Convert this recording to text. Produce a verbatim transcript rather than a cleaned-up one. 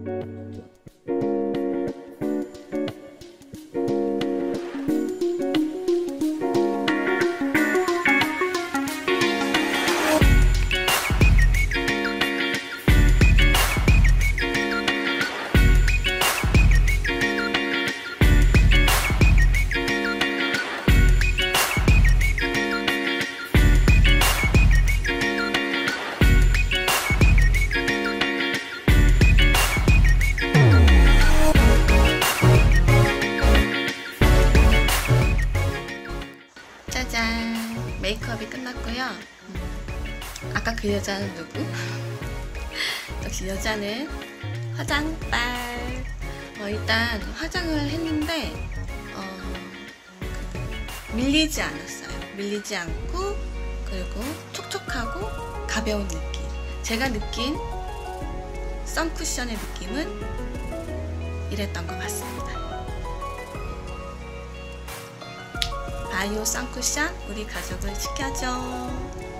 짜잔! 메이크업이 끝났고요. 음, 아까 그 여자는 누구? 역시 여자는 화장빨. 어, 일단 화장을 했는데 어, 밀리지 않았어요. 밀리지 않고 그리고 촉촉하고 가벼운 느낌. 제가 느낀 선쿠션의 느낌은 이랬던 것 같습니다. 바이오 선쿠션 우리 가족을 지켜줘.